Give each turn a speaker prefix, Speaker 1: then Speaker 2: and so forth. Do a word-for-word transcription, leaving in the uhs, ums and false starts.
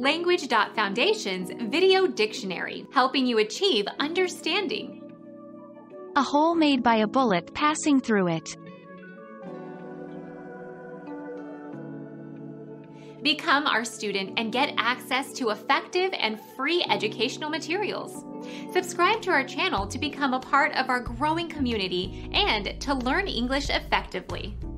Speaker 1: Language Foundation's Video Dictionary, helping you achieve understanding.
Speaker 2: A hole made by a bullet passing through it.
Speaker 1: Become our student and get access to effective and free educational materials. Subscribe to our channel to become a part of our growing community and to learn English effectively.